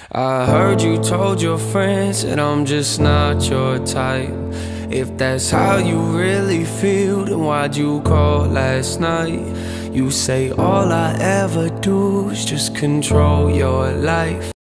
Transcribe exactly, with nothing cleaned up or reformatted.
I heard you told your friends that I'm just not your type. If that's how you really feel, then why'd you call last night? You say all I ever do is just control your life.